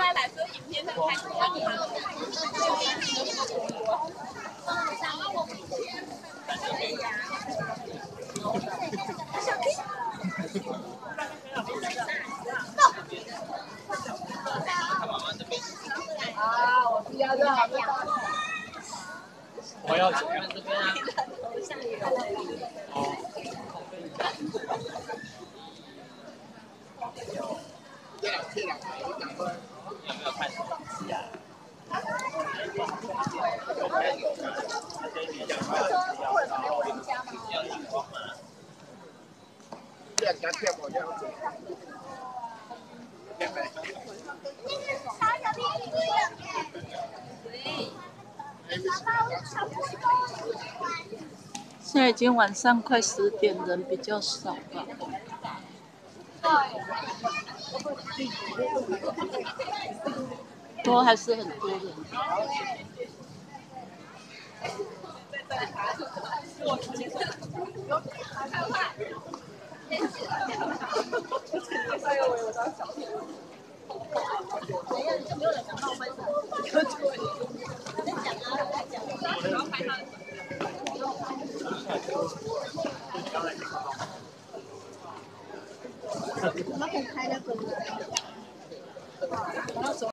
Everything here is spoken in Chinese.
来说影片上看到吗？啊，我是要这样。 我要怎样？哦。有没有看手机啊？ 现在已经晚上快10点，人比较少吧。都还是很多人。 哎呦喂，我当小天。没有，就没有人想冒分。在讲啊，在讲。然后拍他。